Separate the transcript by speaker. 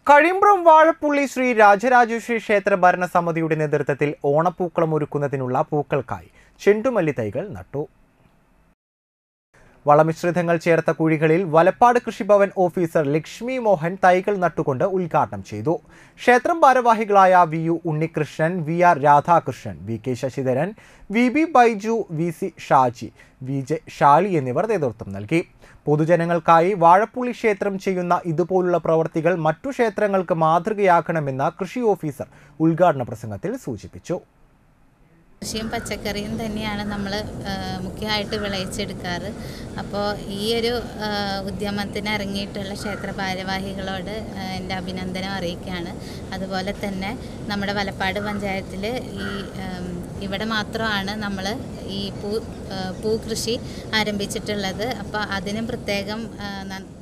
Speaker 1: കഴിമ്പ്രം വാഴപ്പുള്ളി ശ്രീ രാജരാജേശ്വരി ക്ഷേത്ര ഭരണസമിതിയുടെ നേതൃത്വത്തിൽ ഓണപ്പൂക്കളം ഒരുക്കുന്നതിനുള്ള പൂക്കൾക്കായി ചെണ്ടുമല്ലി തൈകൾ നട്ടു. വളമിശ്രിതങ്ങൾ ചേർത്ത കുഴികളിൽ വലപ്പാട് കൃഷിഭവൻ ഓഫീസർ ലക്ഷ്മി മോഹൻ തൈകൾ നട്ടുകൊണ്ട് ഉദ്ഘാടനം ചെയ്തു. ക്ഷേത്രം ഭാരവാഹികളായ V U. Unnikrishnan, V R. Radhakrishnan, V K. Sasidharan, V B. Baiju, V C. Shaji, V J. Shali എന്നിവർ നേതൃത്വം നൽകി. പൊതുജനങ്ങൾക്കായി വാഴപ്പുള്ളി ക്ഷേത്രം ചെയ്യുന്ന ഇതുപോലുള്ള പ്രവൃത്തികൾ മറ്റു ക്ഷേത്രങ്ങൾക്ക് മാതൃകയാക്കണമെന്ന് കൃഷി ഓഫീസർ ഉദ്ഘാടന പ്രസംഗത്തിൽ സൂചിപ്പിച്ചു.
Speaker 2: കൃഷിയും പച്ചക്കറിയും തന്നെയാണ് നമ്മൾ മുഖ്യമായിട്ട് വിളയിച്ചെടുക്കാറ്. അപ്പോൾ ഈ ഒരു ഉദ്യമത്തിന് ഇറങ്ങിയിട്ടുള്ള ക്ഷേത്ര ഭാരവാഹികളോട് എൻ്റെ അഭിനന്ദനം അറിയിക്കുകയാണ്. അതുപോലെ തന്നെ നമ്മുടെ വലപ്പാട് പഞ്ചായത്തിൽ ഇവിടെ മാത്രമാണ് നമ്മൾ ഈ പൂ കൃഷി ആരംഭിച്ചിട്ടുള്ളത്. അപ്പോൾ അതിനും പ്രത്യേകം